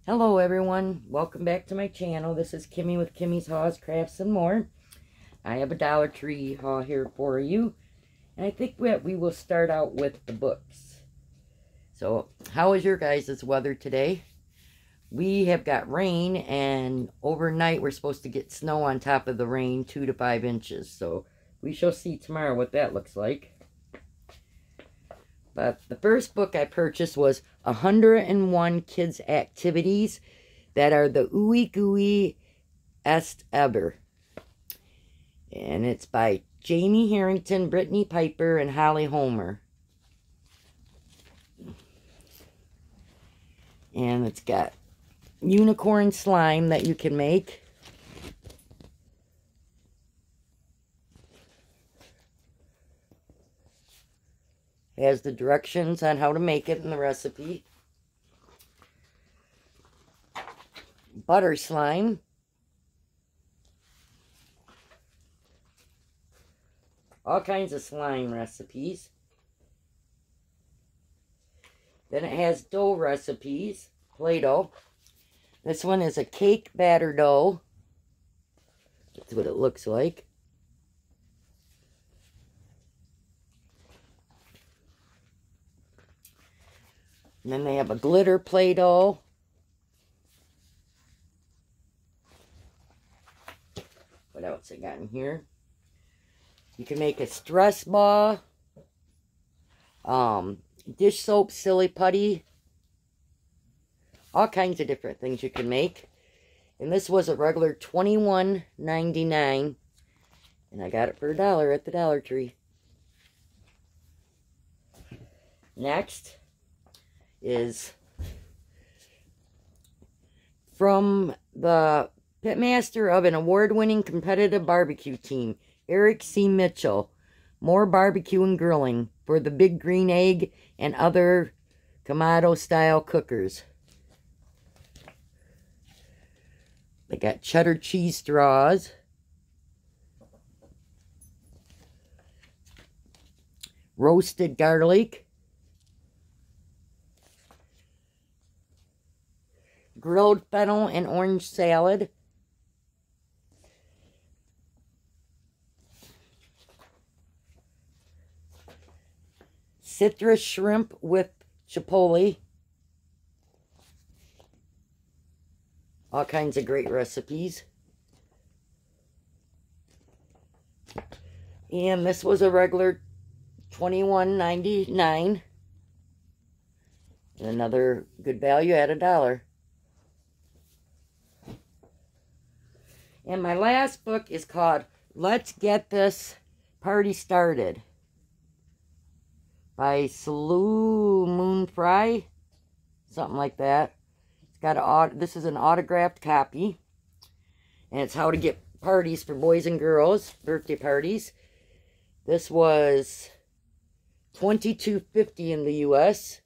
Hello everyone, welcome back to my channel. This is Kimmy with Kimmy's Haws, Crafts, and More. I have a Dollar Tree haul here for you. And I think we will start out with the books. So, how is your guys' weather today? We have got rain, and overnight we're supposed to get snow on top of the rain, 2 to 5 inches. So, we shall see tomorrow what that looks like. But the first book I purchased was 101 Kids Activities that are the Ooey Gooey Est Ever. And it's by Jamie Harrington, Brittany Piper, and Holly Homer. And it's got unicorn slime that you can make. It has the directions on how to make it in the recipe. Butter slime. All kinds of slime recipes. Then it has dough recipes. Play-Doh. This one is a cake batter dough. That's what it looks like. And then they have a glitter Play-Doh. What else I got in here? You can make a stress ball. Dish soap, silly putty. All kinds of different things you can make. And this was a regular $21.99. And I got it for $1 at the Dollar Tree. Next is from the pitmaster of an award-winning competitive barbecue team, Eric C. Mitchell. More barbecue and grilling for the Big Green Egg and other Kamado-style cookers. They got cheddar cheese straws. Roasted garlic. Grilled fennel and orange salad. Citrus shrimp with chipotle. All kinds of great recipes. And this was a regular $21.99. And another good value at $1. And my last book is called Let's Get This Party Started by Salou Moon Fry, something like that. It's got this is an autographed copy, and it's how to get parties for boys and girls, birthday parties. This was $22.50 in the U.S.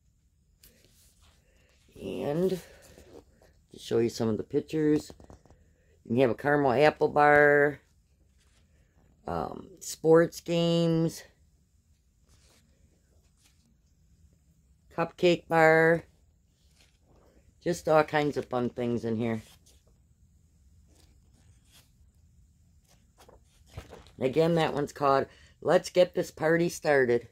And to show you some of the pictures. You can have a caramel apple bar, sports games, cupcake bar, just all kinds of fun things in here. Again, that one's called Let's Get This Party Started.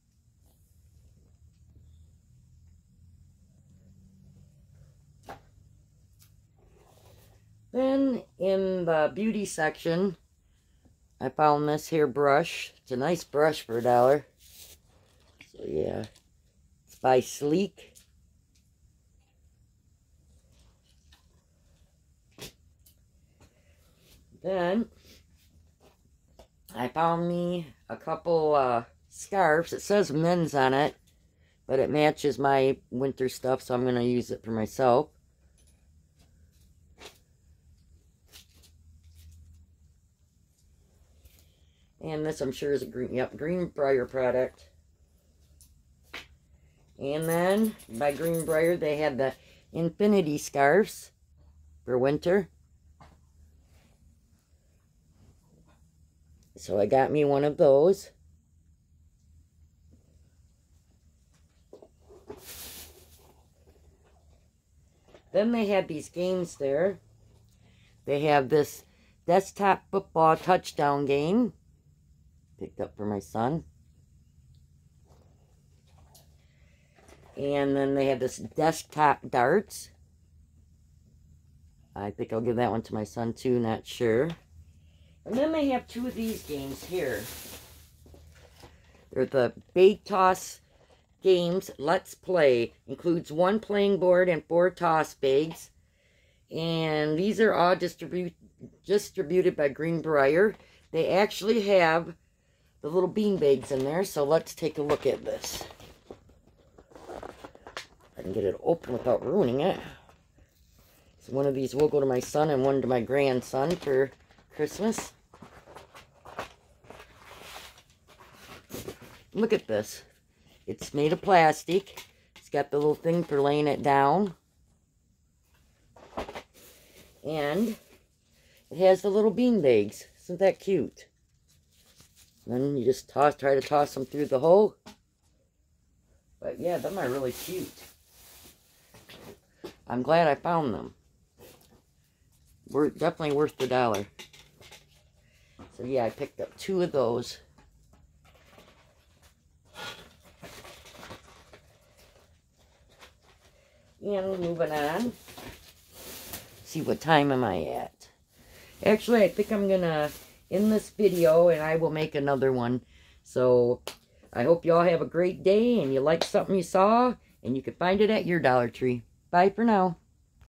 Then, in the beauty section, I found this here brush. It's a nice brush for $1. So, yeah. It's by Sleek. Then, I found me a couple scarves. It says men's on it, but it matches my winter stuff, so I'm going to use it for myself. And this, I'm sure, is a Greenbrier product. And then, by Greenbrier, they have the Infinity Scarves for winter. So I got me one of those. Then they have these games there. They have this desktop football touchdown game. Picked up for my son. And then they have this desktop darts. I think I'll give that one to my son too, not sure. And then they have two of these games here. They're the Bag Toss games. Let's Play. Includes 1 playing board and 4 toss bags. And these are all distributed by Greenbrier. They actually have the little bean bags in there. So let's take a look at this. I can get it open without ruining it. So one of these will go to my son and one to my grandson for Christmas. Look at this. It's made of plastic. It's got the little thing for laying it down. And it has the little bean bags. Isn't that cute? Then you just try to toss them through the hole. But yeah, them are really cute. I'm glad I found them. Definitely worth the $1. So yeah, I picked up 2 of those. And moving on. See, what time am I at? Actually, I think I'm going to end this video and I will make another one. So, I hope you all have a great day and you like something you saw and you can find it at your Dollar Tree. Bye for now.